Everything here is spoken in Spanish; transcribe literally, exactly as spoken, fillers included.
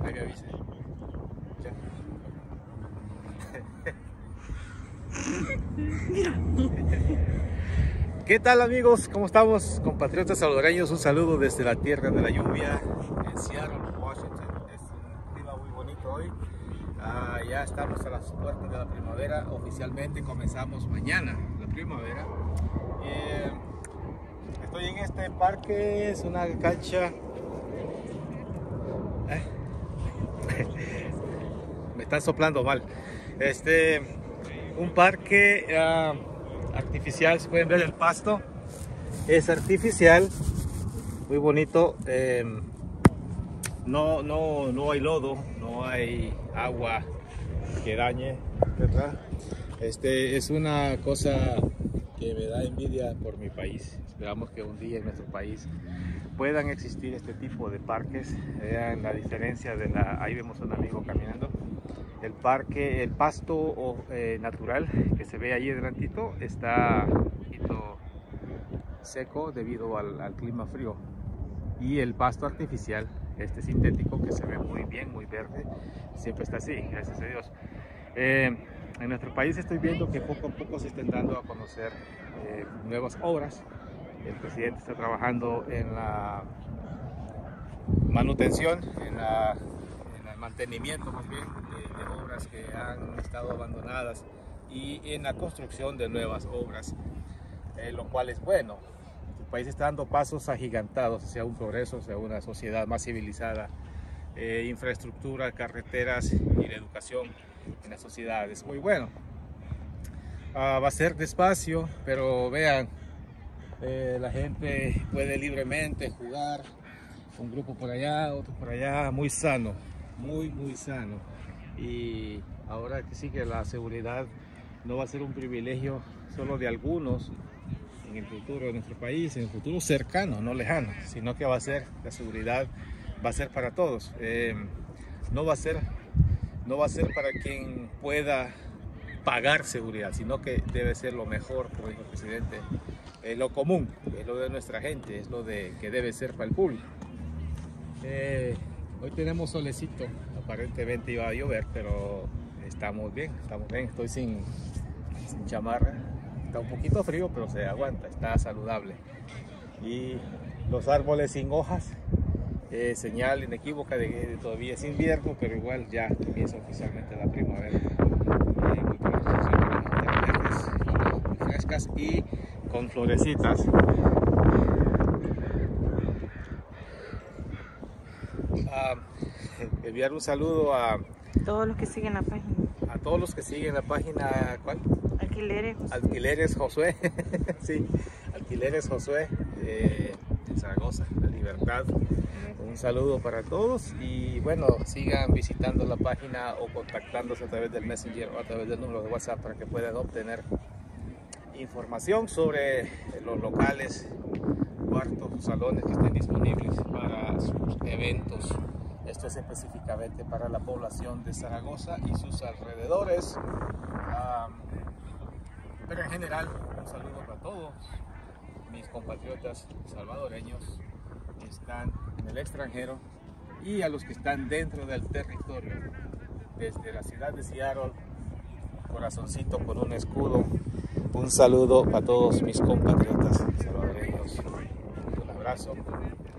Ahí me avisa. Ya. ¿Qué tal, amigos? ¿Cómo estamos, compatriotas salvadoreños? Un saludo desde la tierra de la lluvia, en Seattle, Washington. Es un clima muy bonito hoy. Ah, ya estamos a las puertas de la primavera. Oficialmente comenzamos mañana la primavera. Eh, estoy en este parque, es una cancha. Eh. Me están soplando mal. Este, un parque uh, artificial. Si pueden ver el pasto, es artificial, muy bonito. Eh, no, no, no hay lodo, no hay agua que dañe, ¿verdad? Este es una cosa que me da envidia por mi país. Esperamos que un día en nuestro país puedan existir este tipo de parques. Vean la diferencia de la... Ahí vemos a un amigo caminando. El parque, el pasto eh, natural que se ve ahí adelantito está un poquito seco debido al, al clima frío, y el pasto artificial, este sintético, que se ve muy bien, muy verde, siempre está así, gracias a Dios. Eh, en nuestro país estoy viendo que poco a poco se están dando a conocer eh, nuevas obras. El presidente está trabajando en la manutención, en la mantenimiento más bien de, de obras que han estado abandonadas, y en la construcción de nuevas obras, eh, lo cual es bueno. El país está dando pasos agigantados hacia un progreso, hacia una sociedad más civilizada. Eh, infraestructura, carreteras y la educación en las sociedades, muy bueno. Uh, va a ser despacio, pero vean, eh, la gente puede libremente jugar, un grupo por allá, otro por allá, muy sano. Muy, muy sano. Y ahora que sí, que la seguridad no va a ser un privilegio solo de algunos en el futuro de nuestro país, en el futuro cercano, no lejano, sino que va a ser, la seguridad va a ser para todos. Eh, no va a ser, no va a ser para quien pueda pagar seguridad, sino que debe ser lo mejor, como dijo el presidente, eh, lo común, es lo de nuestra gente, es lo de, que debe ser para el público. Eh, Hoy tenemos solecito, aparentemente iba a llover, pero estamos bien, estamos bien. Estoy sin, sin chamarra, está un poquito frío, pero se aguanta, está saludable. Y los árboles sin hojas, eh, señal inequívoca de que todavía es invierno, pero igual ya comienza oficialmente la primavera. Eh, muy verdes, muy frescas y con florecitas. Uh, enviar un saludo a todos los que siguen la página. A todos los que siguen la página, ¿cuál? Alquileres. Alquileres Josué. Sí, Alquileres Josué de, de Zaragoza, La Libertad. Un saludo para todos y bueno, sigan visitando la página o contactándose a través del Messenger o a través del número de WhatsApp para que puedan obtener información sobre los locales, cuartos, salones que estén disponibles para sus eventos. Esto es específicamente para la población de Zaragoza y sus alrededores. Um, pero en general, un saludo para todos mis compatriotas salvadoreños que están en el extranjero y a los que están dentro del territorio. Desde la ciudad de Seattle, corazoncito con un escudo. Un saludo para todos mis compatriotas salvadoreños. Un abrazo.